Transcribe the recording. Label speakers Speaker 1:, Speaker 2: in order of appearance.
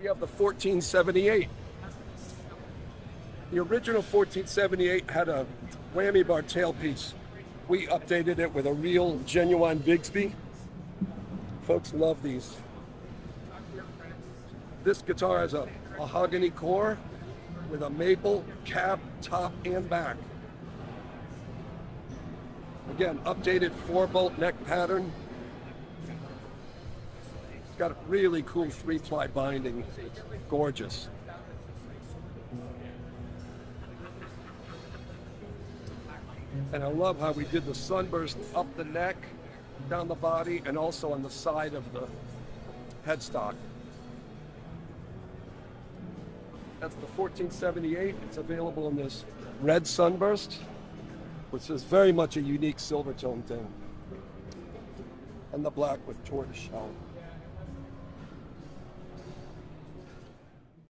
Speaker 1: We have the 1478. The original 1478 had a whammy bar tailpiece. We updated it with a real, genuine Bigsby. Folks love these. This guitar has a mahogany core with a maple cap, top, and back. Again, updated 4-bolt neck pattern. It's got a really cool 3-ply binding. It's gorgeous. And I love how we did the sunburst up the neck, down the body, and also on the side of the headstock. That's the 1478. It's available in this red sunburst, which is very much a unique Silvertone thing. And the black with tortoiseshell.